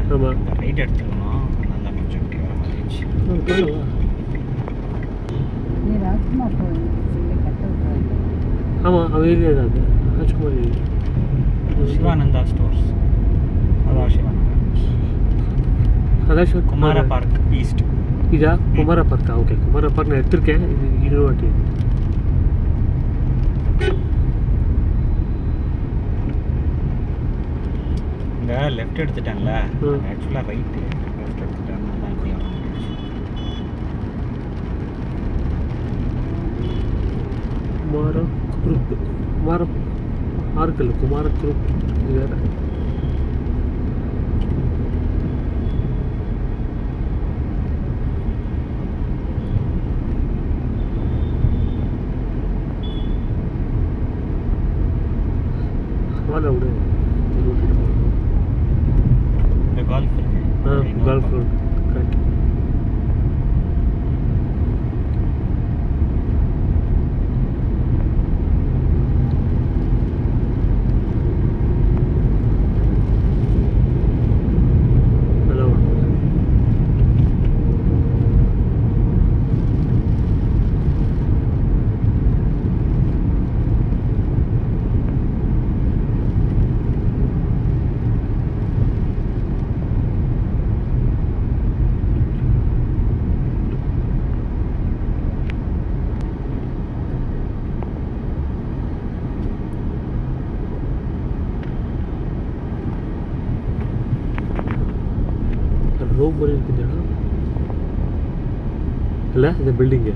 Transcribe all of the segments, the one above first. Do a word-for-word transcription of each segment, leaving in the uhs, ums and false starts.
ஆமாம் ரைட் எடுத்துக்கணும். நல்லா கொஞ்சம் இப்படி வர மாதிரி இருந்துச்சு. ஆமாம் அவன் ஏரியா தான் அது Rajkumar area. Sivananda stores, Sadashiva Nagar, Sadashiva Kumara park east. இதா குமார பார்க்கா? ஓகே, குமார பார்க் நான் எடுத்திருக்கேன். இது இருபது வாட்டி. இங்கே லெஃப்ட் எடுத்துட்டேன்ல, ஆக்சுவலாக ரைட்டு லெஃப்ட் எடுத்துட்டேன். தான் இப்படி வர முடிஞ்சிச்சு. குமார குரூப், குமார ஆறுக்கல், குமார குரூப். இது வேற. வாழ விடு. இந்த கால்ஃப் இருக்கு. ஆ கால்ஃப் ரோட் கரெக்ட். ரூம் மாதிரி இருக்குது இல்லை இந்த பில்டிங்கு.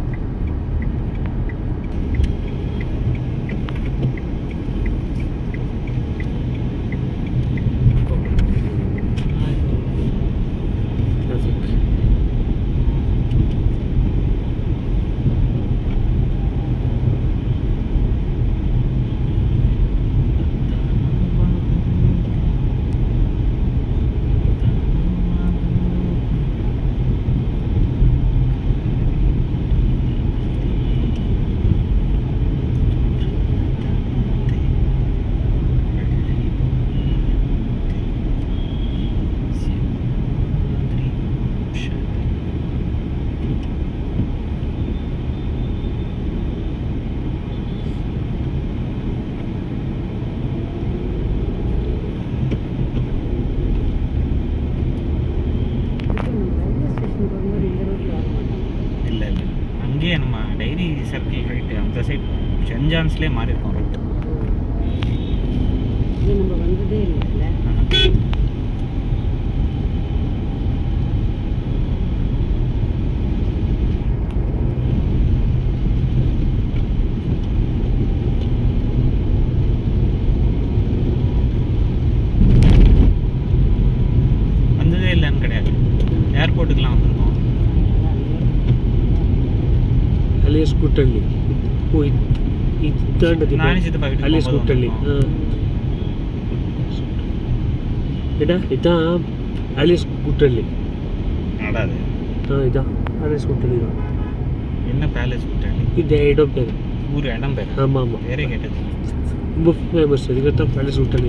அங்கேயே நம்ம டைரி சர்க்கிள் ரைட்டு அந்த சைட் சென்ட் ஜான்ஸ்லேயே மாறி இருக்கோம் ரோட்டு. நம்ம வந்ததே இல்லை. வந்ததே இல்லைன்னு கிடையாது, ஏர்போர்ட்டுக்கெலாம் வந்திருக்கோம். ಅಲ್ಲಿಯೇ ಸ್ಕೂಟಲ್ಲಿ ಓ ಇತ್ತಾಂಡದಿ ಅಲ್ಲಿಯೇ ಸ್ಕೂಟಲ್ಲಿ ಹಾಂ ಇಡಾ ಇದಾ ಅಲ್ಲಿಯೇ ಸ್ಕೂಟಲ್ಲಿ நடாது. ಹಾಂ ಇದಾ ಅಲ್ಲಿಯೇ ಸ್ಕೂಟಲ್ಲಿ ಇದಾ என்ன பேலஸ் ஸ்கூட்டல்லி? இது இடம் பேர், ஊர் இடம் பேர். ஆமாம் ஆமாம் வேறே கேட்டது. ரொம்ப ஃபேமஸ். இதுக்கத்தான் பேலஸ் ஸ்கூட்டல்லி.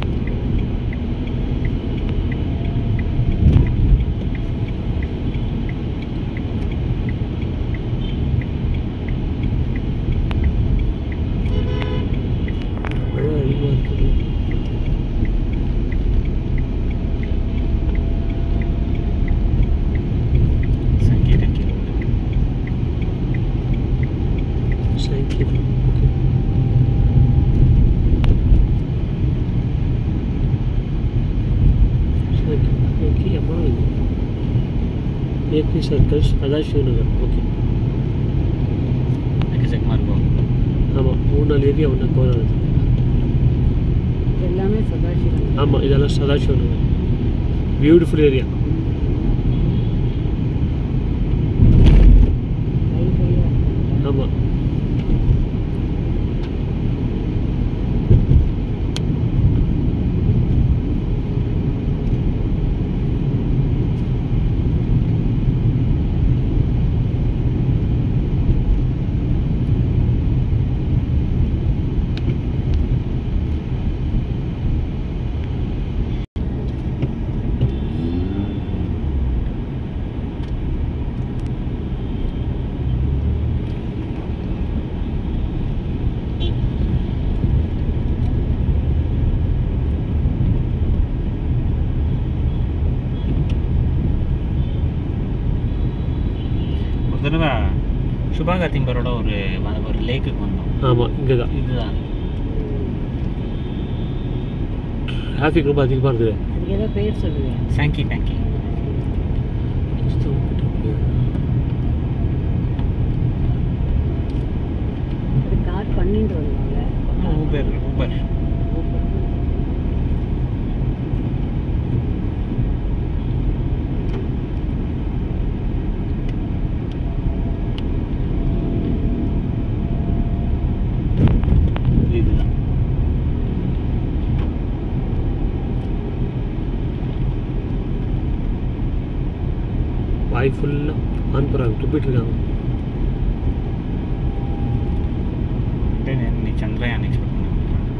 ஏபி சர்க்கிள்ஸ் சதாசிவ நகர். ஓகே எக்கச்சக்கமாக இருக்கும். ஆமாம் மூணு நாலு ஏரியா ஒன்றா கவர் ஆகுது. எல்லாமே சதாசிவம். ஆமாம் இதெல்லாம் சதாசிவ நகர். Beautiful area. ஆமாம் தடவை சுபாகா திம்பரோட ஒரு ஒரு லேக்குக்கு வந்தோம். ஆமாம், இங்கே தான். இதுதான் டிராஃபிக் ரொம்ப அதிகமாக இருக்குது. அதுக்கு ஏதோ பேர் சொல்லுவேன். சாங்கி டேங்கி. அது கார் பண்ணிட்டு வருவாங்க. ஊபர் ஊபர் இதுதான். வாய் ஃபுல்லாக ஆன் போகிறாங்க, துப்பிட்டு இருக்காங்க. நீ சந்திரயான் எக்ஸ்பெக்ட் பண்ண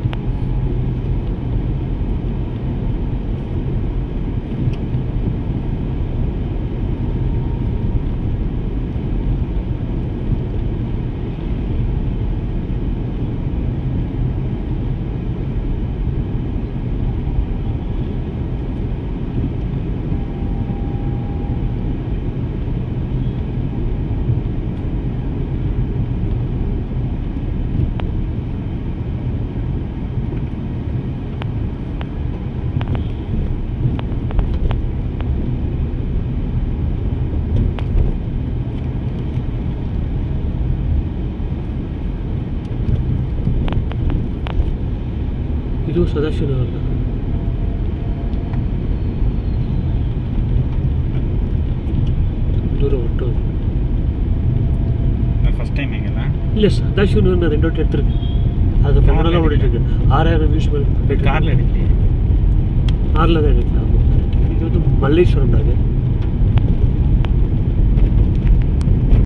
ಇದು ಸದಾಶಿವ ನಗರ. ದೂರ ಹೊಟ್ಟು ஃபஸ்ட் டைம் எங்கேண்ணா? இல்லை, சதாசிவ நகர் நான் ரெண்டு வாட்டி எடுத்துருக்கேன். அது பக்கமெல்லாம் ஓடிட்டு இருக்கு. ஆறாயிரம் வியூஸ் மேலே காரில் எடுக்கலையே? காரில் தான் எடுக்கலாம். இது வந்து மல்லேஸ்வரம் தாங்க.